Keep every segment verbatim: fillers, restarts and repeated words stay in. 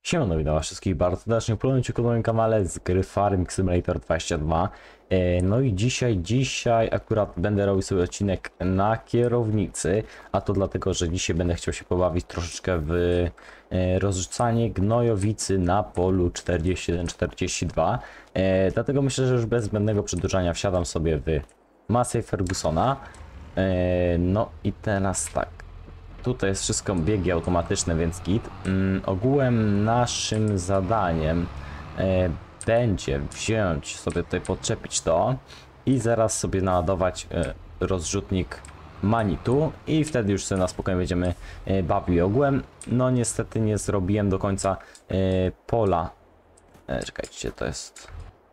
Siemano, witam was wszystkich bardzo serdecznie w kolejnym moim kanale z gry Farming Simulator dwadzieścia dwa. E, No i dzisiaj, dzisiaj akurat będę robił sobie odcinek na kierownicy, a to dlatego, że dzisiaj będę chciał się pobawić troszeczkę w e, rozrzucanie gnojowicy na polu czterdzieści jeden czterdzieści dwa. E, dlatego myślę, że już bez zbędnego przedłużania wsiadam sobie w Massey Fergusona. E, no i teraz tak. Tutaj jest wszystko biegi automatyczne, więc git. Mm, ogółem naszym zadaniem e, będzie wziąć sobie tutaj, podczepić to i zaraz sobie naładować e, rozrzutnik Manitu i wtedy już sobie na spokojnie będziemy e, bawili. Ogółem, no niestety nie zrobiłem do końca e, pola. E, czekajcie, to jest...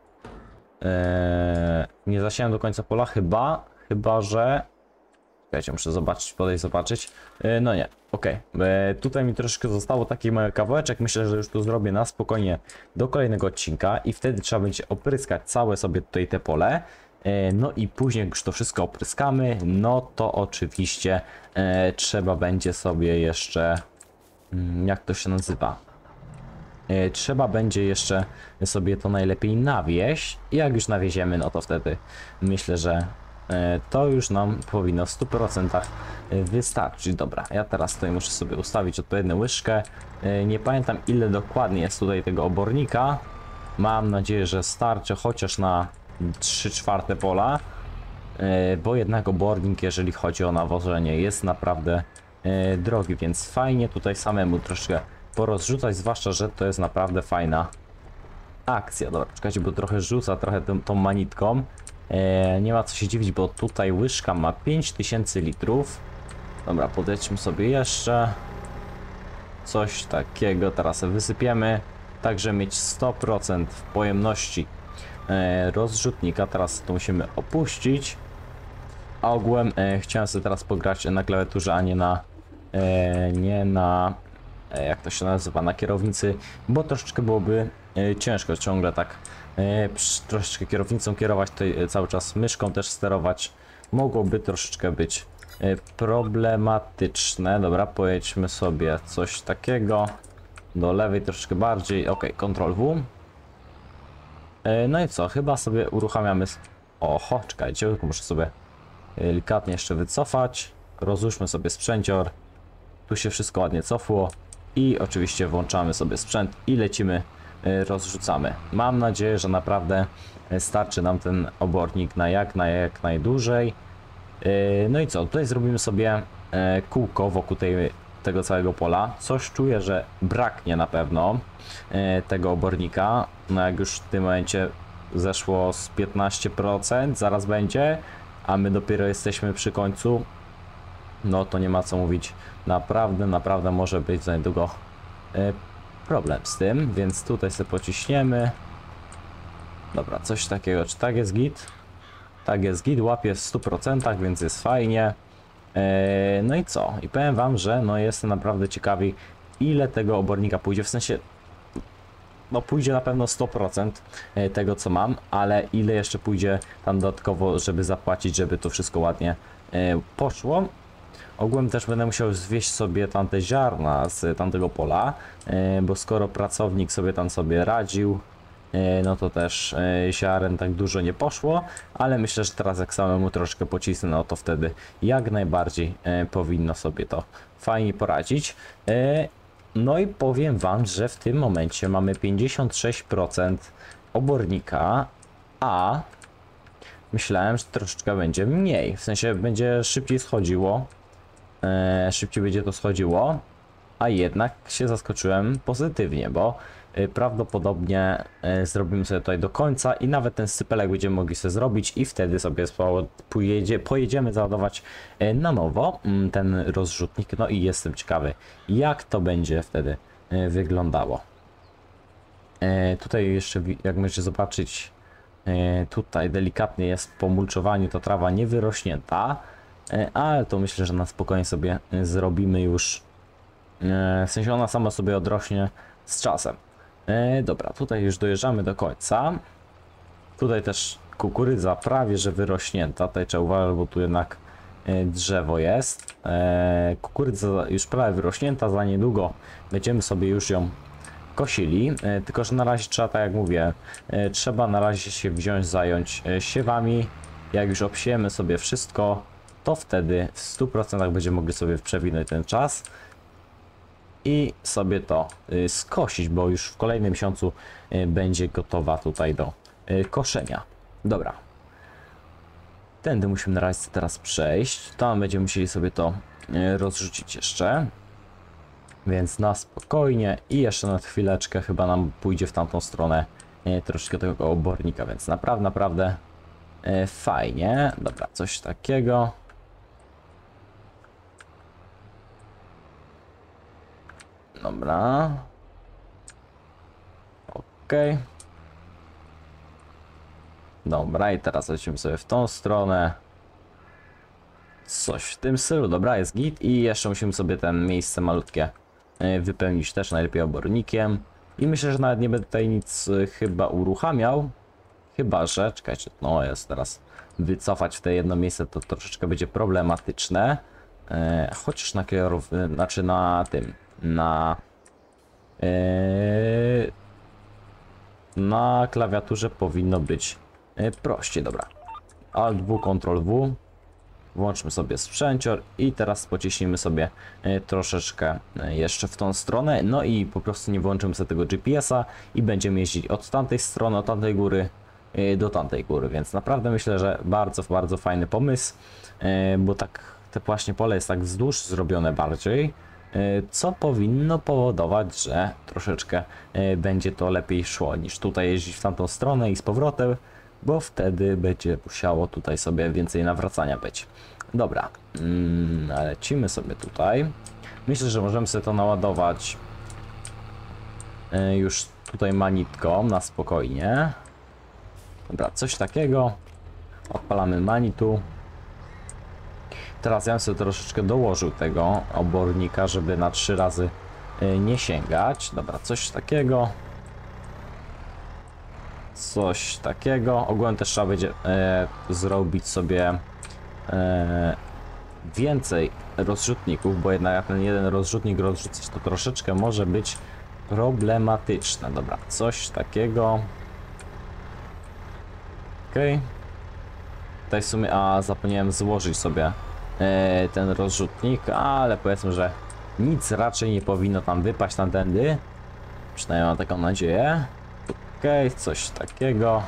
E, nie zasiałem do końca pola, chyba, chyba że... Czekajcie, muszę zobaczyć, podejść zobaczyć. Yy, no nie, okej. Okay. Yy, tutaj mi troszeczkę zostało taki mały kawałeczek. Myślę, że już to zrobię na spokojnie do kolejnego odcinka i wtedy trzeba będzie opryskać całe sobie tutaj te pole. Yy, no i później jak już to wszystko opryskamy, no to oczywiście yy, trzeba będzie sobie jeszcze... Yy, jak to się nazywa? Yy, trzeba będzie jeszcze sobie to najlepiej nawieźć i jak już nawieziemy, no to wtedy myślę, że to już nam powinno w stu procentach wystarczyć. Dobra, ja teraz tutaj muszę sobie ustawić odpowiednią łyżkę. Nie pamiętam, ile dokładnie jest tutaj tego obornika. Mam nadzieję, że starczy chociaż na trzy czwarte pola, bo jednak obornik, jeżeli chodzi o nawożenie, jest naprawdę drogi, więc fajnie tutaj samemu troszkę porozrzucać, zwłaszcza, że to jest naprawdę fajna akcja. Dobra, czekajcie, bo trochę rzuca trochę tą, tą manitką. E, nie ma co się dziwić, bo tutaj łyżka ma pięć tysięcy litrów. Dobra, podejdźmy sobie jeszcze coś takiego, teraz wysypiemy, tak żeby mieć sto procent w pojemności e, rozrzutnika. Teraz to musimy opuścić, a ogółem e, chciałem sobie teraz pograć na klawiaturze, a nie na e, nie na e, jak to się nazywa, na kierownicy, bo troszeczkę byłoby e, ciężko ciągle tak e, przy, troszeczkę kierownicą kierować, tutaj e, cały czas myszką też sterować mogłoby troszeczkę być e, problematyczne. Dobra, pojedźmy sobie coś takiego do lewej troszeczkę bardziej, ok, Ctrl W. e, no i co, chyba sobie uruchamiamy. Oho, czekajcie, tylko muszę sobie delikatnie jeszcze wycofać. Rozłóżmy sobie sprzęcior, tu się wszystko ładnie cofło i oczywiście włączamy sobie sprzęt i lecimy, rozrzucamy. Mam nadzieję, że naprawdę starczy nam ten obornik na jak, na jak najdłużej. No i co, tutaj zrobimy sobie kółko wokół tej, tego całego pola. Coś czuję, że braknie na pewno tego obornika. No jak już w tym momencie zeszło z piętnaście procent, zaraz będzie, a my dopiero jesteśmy przy końcu, no to nie ma co mówić. Naprawdę, naprawdę może być za niedługo problem z tym, więc tutaj sobie pociśniemy. Dobra, coś takiego, czy tak jest git? Tak jest git, łapie w stu procentach, więc jest fajnie. Eee, no i co? I powiem wam, że no jestem naprawdę ciekawy, ile tego obornika pójdzie, w sensie no pójdzie na pewno sto procent tego co mam, ale ile jeszcze pójdzie tam dodatkowo, żeby zapłacić, żeby to wszystko ładnie e, poszło. Ogółem też będę musiał zwieść sobie tamte ziarna z tamtego pola, e, bo skoro pracownik sobie tam sobie radził, e, no to też e, ziaren tak dużo nie poszło, ale myślę, że teraz jak samemu troszkę pocisnę, no to wtedy jak najbardziej e, powinno sobie to fajnie poradzić. E, no i powiem wam, że w tym momencie mamy pięćdziesiąt sześć procent obornika, a myślałem, że troszeczkę będzie mniej, w sensie będzie szybciej schodziło. E, szybciej będzie to schodziło, a jednak się zaskoczyłem pozytywnie, bo e, prawdopodobnie e, zrobimy sobie tutaj do końca i nawet ten sypelek będziemy mogli sobie zrobić i wtedy sobie pojedzie, pojedziemy załadować e, na nowo m, ten rozrzutnik. No i jestem ciekawy, jak to będzie wtedy e, wyglądało. E, tutaj jeszcze, jak możecie zobaczyć, e, tutaj delikatnie jest po mulczowaniu ta trawa nie wyrośnięta. Ale to myślę, że na spokojnie sobie zrobimy już, w sensie ona sama sobie odrośnie z czasem. Dobra, tutaj już dojeżdżamy do końca. Tutaj też kukurydza prawie że wyrośnięta, tutaj trzeba uważać, bo tu jednak drzewo jest. Kukurydza już prawie wyrośnięta, za niedługo będziemy sobie już ją kosili, e, tylko że na razie trzeba, tak jak mówię, e, trzeba na razie się wziąć, zająć e, siewami. Jak już obsiejemy sobie wszystko, to wtedy w stu procentach będziemy mogli sobie przewinąć ten czas i sobie to y, skosić, bo już w kolejnym miesiącu y, będzie gotowa tutaj do y, koszenia. Dobra. Tędy musimy na razie teraz przejść. Tam będziemy musieli sobie to y, rozrzucić jeszcze. Więc na spokojnie i jeszcze na chwileczkę chyba nam pójdzie w tamtą stronę y, troszkę tego obornika, więc naprawdę, naprawdę y, fajnie. Dobra, coś takiego. Dobra. Okej. Dobra, i teraz lecimy sobie w tą stronę. Coś w tym stylu. Dobra, jest git. I jeszcze musimy sobie ten miejsce malutkie wypełnić też najlepiej obornikiem. I myślę, że nawet nie będę tutaj nic chyba uruchamiał. Chyba, że... Czekajcie, no jest teraz... Wycofać w te jedno miejsce to troszeczkę będzie problematyczne. E, chociaż na kierów... Znaczy na tym... Na... Yy, na klawiaturze powinno być yy, prościej. Dobra. Alt W, Ctrl W. Włączmy sobie sprzęcior i teraz pociśnijmy sobie yy, troszeczkę yy, jeszcze w tą stronę. No i po prostu nie włączymy sobie tego G P S-a i będziemy jeździć od tamtej strony, od tamtej góry yy, do tamtej góry. Więc naprawdę myślę, że bardzo, bardzo fajny pomysł, yy, bo tak te właśnie pole jest tak wzdłuż zrobione bardziej. Co powinno powodować, że troszeczkę będzie to lepiej szło niż tutaj jeździć w tamtą stronę i z powrotem, bo wtedy będzie musiało tutaj sobie więcej nawracania być. Dobra, mm, lecimy sobie tutaj. Myślę, że możemy sobie to naładować już tutaj manitką na spokojnie. Dobra, coś takiego. Odpalamy manitu. Teraz ja bym sobie troszeczkę dołożył tego obornika, żeby na trzy razy nie sięgać. Dobra, coś takiego. Coś takiego. Ogólnie też trzeba będzie e, zrobić sobie e, więcej rozrzutników, bo jednak jak ten jeden rozrzutnik rozrzucić, to troszeczkę może być problematyczne. Dobra, coś takiego. Okej. Okay. Tutaj w sumie, a zapomniałem złożyć sobie ten rozrzutnik, ale powiedzmy, że nic raczej nie powinno tam wypaść tamtędy. Przynajmniej mam taką nadzieję. Okej, okay, coś takiego.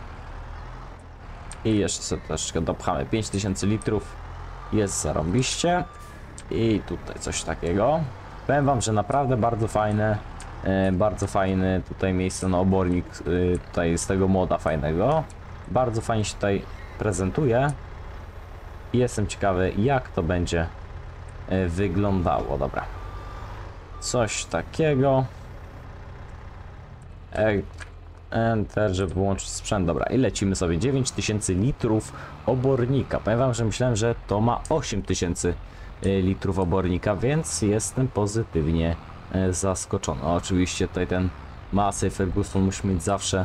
I jeszcze sobie troszeczkę dopchamy. pięć tysięcy litrów jest zarąbiście. I tutaj coś takiego. Powiem wam, że naprawdę bardzo fajne. Bardzo fajny tutaj miejsce na obornik. Tutaj z tego moda fajnego. Bardzo fajnie się tutaj prezentuje. I jestem ciekawy, jak to będzie y, wyglądało. Dobra. Coś takiego. E Enter, żeby wyłączyć sprzęt. Dobra, i lecimy sobie. dziewięć tysięcy litrów obornika. Powiem wam, że myślałem, że to ma osiem tysięcy y, litrów obornika, więc jestem pozytywnie y, zaskoczony. O, oczywiście tutaj ten Massey Ferguson musi mieć zawsze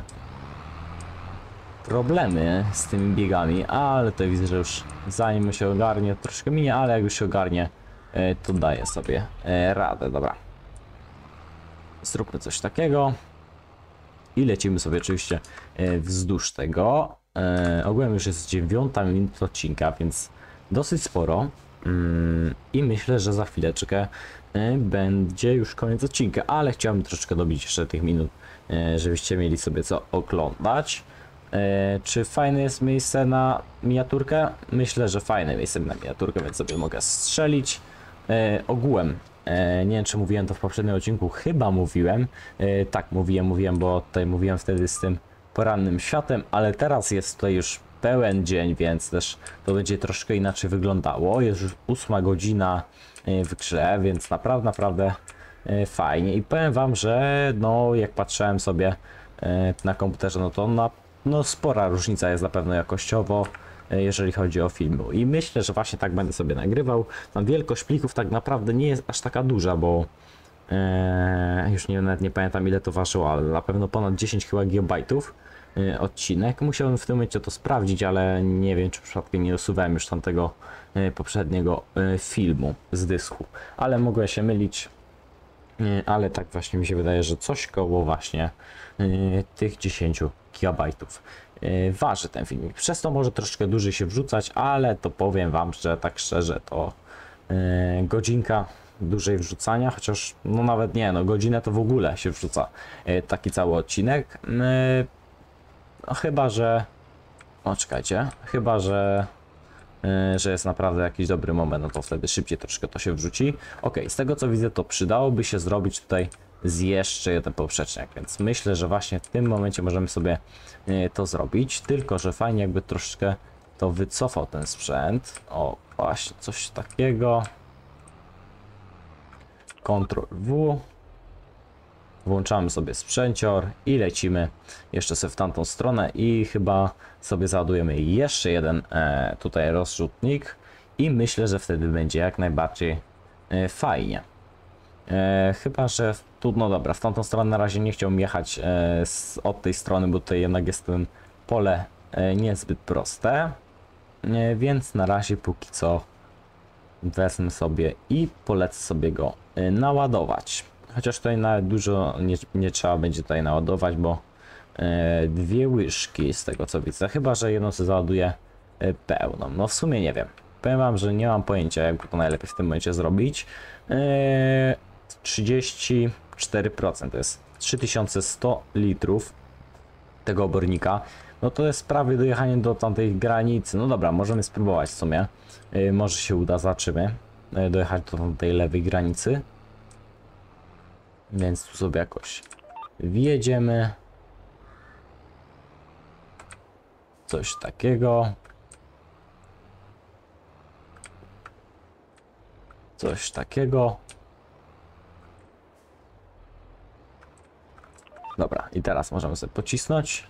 problemy z tymi biegami, ale tutaj widzę, że już zanim się ogarnie, troszkę minie, ale jak już się ogarnie, to daje sobie radę. Dobra. Zróbmy coś takiego i lecimy sobie oczywiście wzdłuż tego. Ogólnie już jest dziewiąta minuta odcinka, więc dosyć sporo. I myślę, że za chwileczkę będzie już koniec odcinka, ale chciałbym troszeczkę dobić jeszcze tych minut, żebyście mieli sobie co oglądać. E, czy fajne jest miejsce na miniaturkę? Myślę, że fajne miejsce na miniaturkę, więc sobie mogę strzelić. E, ogółem, e, nie wiem, czy mówiłem to w poprzednim odcinku, chyba mówiłem. E, tak, mówiłem, mówiłem, bo tutaj mówiłem wtedy z tym porannym światem, ale teraz jest tutaj już pełen dzień, więc też to będzie troszkę inaczej wyglądało. Jest już ósma godzina w grze, więc naprawdę, naprawdę e, fajnie. I powiem wam, że no, jak patrzyłem sobie e, na komputerze, no to na No spora różnica jest na pewno jakościowo, jeżeli chodzi o film. I myślę, że właśnie tak będę sobie nagrywał. Tam wielkość plików tak naprawdę nie jest aż taka duża, bo e, już nie, nawet nie pamiętam ile to ważyło, ale na pewno ponad dziesięć chyba gigabajtów e, odcinek. Musiałbym w tym momencie to sprawdzić, ale nie wiem, czy przypadkiem nie usuwałem już tamtego e, poprzedniego e, filmu z dysku. Ale mogłem się mylić. Yy, ale tak właśnie mi się wydaje, że coś koło właśnie yy, tych dziesięciu gigabajtów yy, waży ten filmik. Przez to może troszkę dłużej się wrzucać, ale to powiem wam, że tak szczerze to yy, godzinka dłużej wrzucania, chociaż no nawet nie, no godzinę to w ogóle się wrzuca yy, taki cały odcinek. Yy, no chyba, że o czekajcie, chyba, że Yy, że jest naprawdę jakiś dobry moment, no to wtedy szybciej troszkę to się wrzuci. Ok, z tego co widzę, to przydałoby się zrobić tutaj z jeszcze jeden poprzeczniak, więc myślę, że właśnie w tym momencie możemy sobie yy, to zrobić, tylko że fajnie jakby troszeczkę to wycofał ten sprzęt. O, właśnie coś takiego. kontrol W. Włączamy sobie sprzęcior i lecimy jeszcze sobie w tamtą stronę i chyba sobie załadujemy jeszcze jeden e, tutaj rozrzutnik i myślę, że wtedy będzie jak najbardziej e, fajnie. E, chyba, że tu, no dobra, w tamtą stronę na razie nie chciałbym jechać e, z, od tej strony, bo tutaj jednak jest ten pole e, niezbyt proste, e, więc na razie póki co wezmę sobie i polecę sobie go e, naładować. Chociaż tutaj nawet dużo nie, nie trzeba będzie tutaj naładować, bo e, dwie łyżki z tego co widzę. Chyba, że jedną sobie załaduję e, pełną. No w sumie nie wiem. Powiem wam, że nie mam pojęcia, jak to najlepiej w tym momencie zrobić. E, trzydzieści cztery procent to jest trzy tysiące sto litrów tego obornika. No to jest prawie dojechanie do tamtej granicy. No dobra, możemy spróbować w sumie. E, może się uda, zobaczymy. E, dojechać do tamtej lewej granicy. Więc tu sobie jakoś wjedziemy. Coś takiego. Coś takiego. Dobra, i teraz możemy sobie pocisnąć.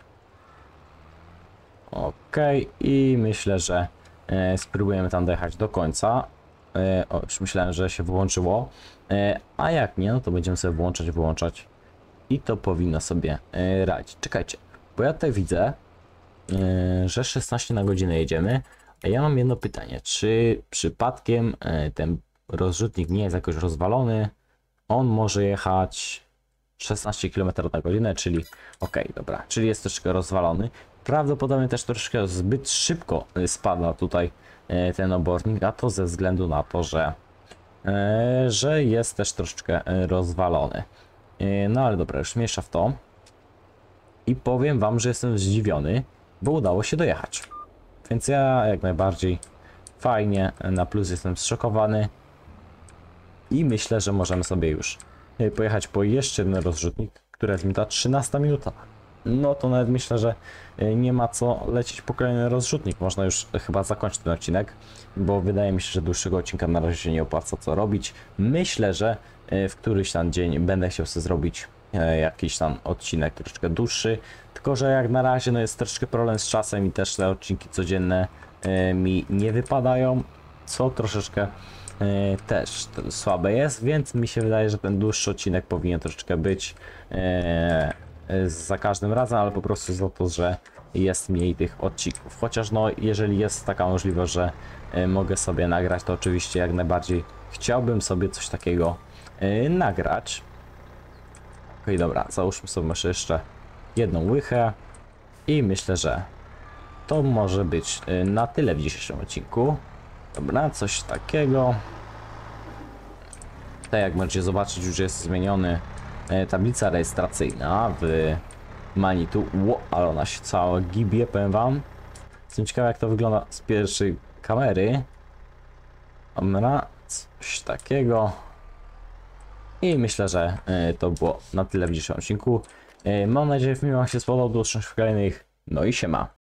Ok, i myślę, że e, spróbujemy tam dojechać do końca. E, o, już myślałem, że się wyłączyło. E, a jak nie, no to będziemy sobie włączać, wyłączać. I to powinno sobie e, radzić. Czekajcie, bo ja tutaj widzę, e, że szesnaście na godzinę jedziemy. A ja mam jedno pytanie. Czy przypadkiem e, ten rozrzutnik nie jest jakoś rozwalony? On może jechać szesnaście kilometrów na godzinę, czyli ok, dobra, czyli jest troszkę rozwalony. Prawdopodobnie też troszkę zbyt szybko spada tutaj e, ten obornik, a to ze względu na to, że, e, że jest też troszeczkę e, rozwalony. E, no ale dobra, już mniejsza w to. I powiem wam, że jestem zdziwiony, bo udało się dojechać. Więc ja jak najbardziej fajnie, na plus jestem zszokowany. I myślę, że możemy sobie już pojechać po jeszcze jeden rozrzutnik, który jest minuta trzynasta minuta. No to nawet myślę, że nie ma co lecieć po kolejny rozrzutnik. Można już chyba zakończyć ten odcinek, bo wydaje mi się, że dłuższego odcinka na razie się nie opłaca co robić. Myślę, że w któryś tam dzień będę chciał sobie zrobić jakiś tam odcinek troszeczkę dłuższy. Tylko że jak na razie no jest troszeczkę problem z czasem i też te odcinki codzienne mi nie wypadają, co troszeczkę Yy, też słabe jest, więc mi się wydaje, że ten dłuższy odcinek powinien troszeczkę być yy, za każdym razem, ale po prostu za to, że jest mniej tych odcinków. Chociaż no, jeżeli jest taka możliwość, że yy, mogę sobie nagrać, to oczywiście jak najbardziej chciałbym sobie coś takiego yy, nagrać. Ok, dobra, załóżmy sobie jeszcze jedną łychę i myślę, że to może być yy, na tyle w dzisiejszym odcinku. Dobra, coś takiego. Tak jak możecie zobaczyć, już jest zmieniony e, tablica rejestracyjna w Manitu. Ło, ale ona się cała gibie, powiem wam. Jestem ciekawy, jak to wygląda z pierwszej kamery. Dobra, coś takiego. I myślę, że e, to było na tyle w dzisiejszym odcinku. E, mam nadzieję, że film wam się spodobał. Do usłyszenia w kolejnych. No i siema.